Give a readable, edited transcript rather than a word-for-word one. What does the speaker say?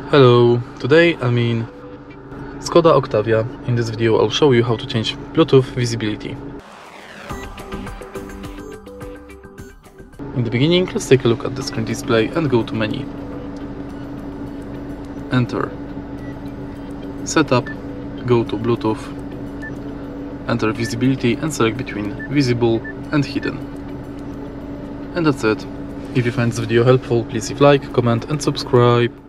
Hello, today I'm in Skoda Octavia. In this video I'll show you how to change Bluetooth visibility. In the beginning, let's take a look at the screen display and go to menu. Enter Setup, go to Bluetooth, enter visibility and select between visible and hidden. And that's it. If you find this video helpful, please leave a like, comment and subscribe.